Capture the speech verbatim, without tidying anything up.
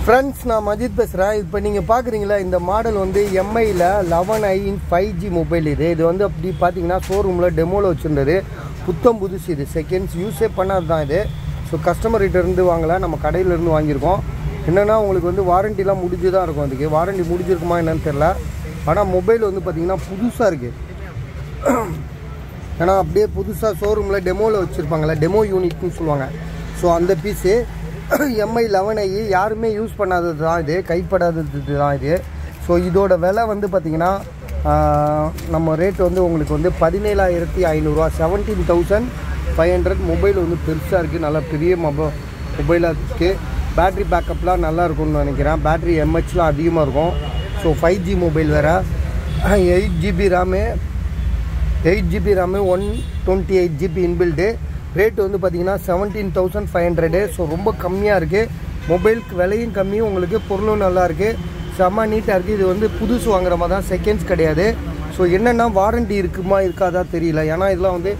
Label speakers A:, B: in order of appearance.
A: Friends, நான் மஜித் பேசுகிறேன். இப்போ நீங்கள் பார்க்குறீங்களா, இந்த மாடல் வந்து எம்ஐயில் eleven I five G mobile. இது இது வந்து அப்படி பார்த்தீங்கன்னா ஷோரூமில் டெமோவில் வச்சுருந்தது. புத்தம் புதுசு, இது செகண்ட்ஸ் யூஸே பண்ணது தான் இது. ஸோ கஸ்டமர்கிட்ட இருந்து வாங்கலை, நம்ம கடையிலேருந்து வாங்கியிருக்கோம். என்னென்னா உங்களுக்கு வந்து வாரண்டிலாம் முடிஞ்சு தான் இருக்கும். அதுக்கு வாரண்டி முடிஞ்சிருக்குமா என்னன்னு தெரில. ஆனால் மொபைல் வந்து பார்த்திங்கன்னா புதுசாக இருக்குது. ஏன்னா அப்படியே புதுசாக ஷோரூமில் டெமோவில் வச்சுருப்பாங்களே, டெமோ யூனிட்னு சொல்லுவாங்க. ஸோ அந்த பீஸு எம்ஐ லெவன் ஐ யாருமே யூஸ் பண்ணாதது தான் இது, கைப்படாதது தான் இது. ஸோ இதோட விலை வந்து பார்த்திங்கன்னா நம்ம ரேட் வந்து உங்களுக்கு வந்து பதினேழாயிரத்தி ஐநூறுரூவா, seventeen thousand five hundred. Mobile வந்து பெருசாக இருக்குது, நல்லா பெரிய மொபை மொபைலாக இருக்குது. பேட்ரி பேக்கப்லாம் நல்லா இருக்கும்னு நினைக்கிறேன். பேட்ரி எம்ஹெச்லாம் அதிகமாக இருக்கும். ஸோ ஃபைவ் ஜி மொபைல் வேறு, eight GB RAM eight GB RAM one twenty eight GB inbuilt. Rate வந்து பார்த்திங்கன்னா seventeen thousand five hundred. So ரொம்ப கம்மியாக இருக்குது. மொபைலுக்கு விலையும் கம்மி, உங்களுக்கு பொருளும் நல்லா இருக்குது, செம்ம நீட்டாக இருக்குது. இது வந்து புதுசு வாங்குற மாதிரி தான், செகண்ட்ஸ் கிடையாது. ஸோ என்னென்னா வாரண்டி இருக்குமா இருக்காதா தெரியல. ஏன்னா இதெல்லாம் வந்து